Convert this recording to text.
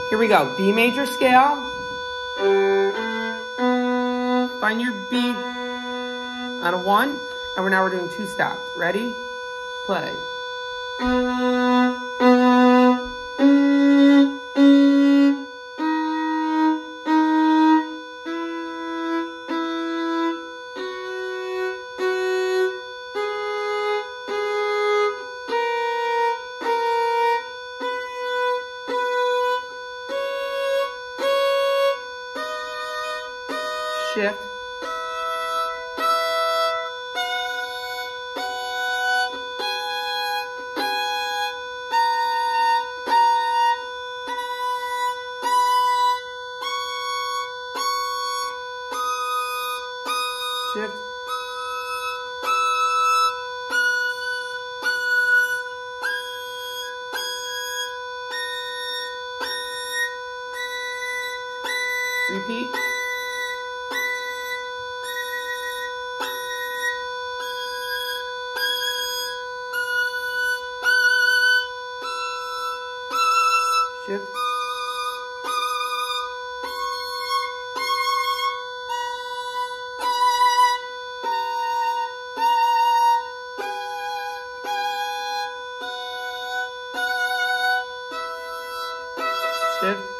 Here we go. B major scale. Find your B on a 1, and now we're doing 2 stops. Ready? Play. Shift. Shift. Repeat. Shift. Shift.